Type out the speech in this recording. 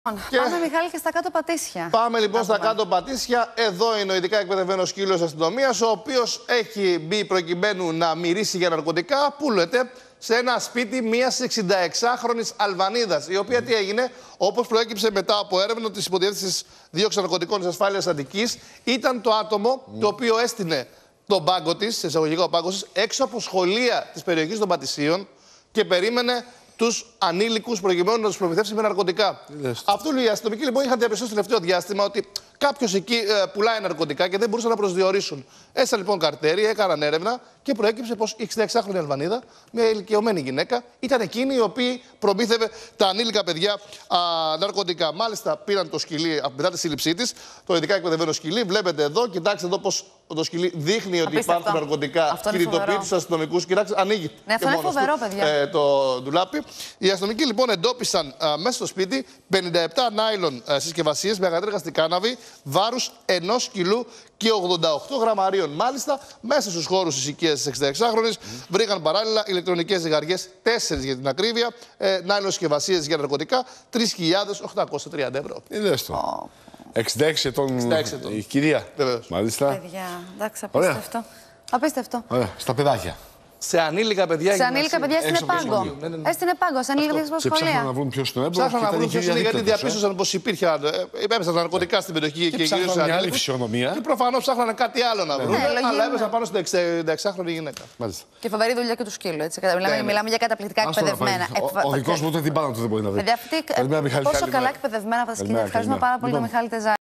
Πάμε, Μιχάλη, και στα κάτω πατήσια. Πάμε λοιπόν στα κάτω πατήσια. Εδώ είναι ο ειδικά εκπαιδευμένος σκύλος αστυνομίας, ο οποίος έχει μπει προκειμένου να μυρίσει για ναρκωτικά. Πούλεται σε ένα σπίτι μιας 66χρονης Αλβανίδας, η οποία τι έγινε, όπως προέκυψε μετά από έρευνα της Υποδιεύθυνσης Δίωξης Ναρκωτικών της Ασφάλειας Αττικής, ήταν το άτομο το οποίο έστεινε τον πάγκο της, σε εισαγωγικά ο πάγκος της, έξω από σχολεία της περιοχής των Πατησίων και περίμενε τους ανήλικους προκειμένου να τους προμηθεύσει με ναρκωτικά. Αυτό οι αστυνομικοί λοιπόν είχαν διαπιστώσει στο τελευταίο διάστημα ότι κάποιος εκεί πουλάει ναρκωτικά και δεν μπορούσαν να προσδιορίσουν. Έστειλαν λοιπόν καρτέρι, έκαναν έρευνα και προέκυψε πως η 66χρονη Αλβανίδα, μια ηλικιωμένη γυναίκα, ήταν εκείνη η οποία προμήθευε τα ανήλικα παιδιά ναρκωτικά. Μάλιστα πήραν το σκυλί μετά τη σύλληψή της, το ειδικά εκπαιδευμένο σκυλί. Βλέπετε εδώ, κοιτάξτε εδώ πως το σκυλί δείχνει ότι υπάρχουν ναρκωτικά. Κινητοποιεί τους αστυνομικούς. Κοιτάξτε, ανοίγει. Ναι, αυτό είναι φοβερό, παιδιά. Το ντουλάπι. Οι αστυνομικοί λοιπόν εντόπισαν μέσα στο σπίτι 57 νάιλον συσκευασίες με αγατρέγαστη κάναβη βάρους 1 κιλού και 88 γραμμαρίων. Μάλιστα, μέσα στους χώρους της οικίας της 66χρονης βρήκαν παράλληλα ηλεκτρονικές ζυγαριές, 4 για την ακρίβεια, νάιλον συσκευασίες για ναρκωτικά, 3.830 ευρώ. Είδες το. 66 ετών η κυρία. Βεβαίως. Μάλιστα. Παιδιά, εντάξει, απίστευτο. Απίστευτο. Ωραία. Στα παιδάκια. Σε ανήλικα παιδιά. Σε ανήλικα παιδιά έστεινε πάγκο. Έστεινε πάγκο, σε ανήλικα παιδιά Και ψάχναν να βρουν ποιος τον έμπορε. Ψάχναν να βρουν ποιος είναι, γιατί διαπίστωσαν πως υπήρχε έπεσαν ναρκωτικά στην περιοχή και γυρίσαν σε μια άλλη φυσιονομία. Και προφανώς ψάχναν κάτι άλλο να βρουν. Αλλά έπεσαν πάνω στην 66χρονη γυναίκα. Μάλιστα. Και φοβερή δουλειά και του σκύλου. Μιλάμε για καταπληκτικά εκπαιδευμένα. Ο δικός μου ούτε την πάνω του δεν μπορεί να βρει. Πόσο καλά εκπαιδευμένα αυτά τα σκύλια. Ευχαριστούμε πάρα πολύ τον Μιχάλη Τεζάρη.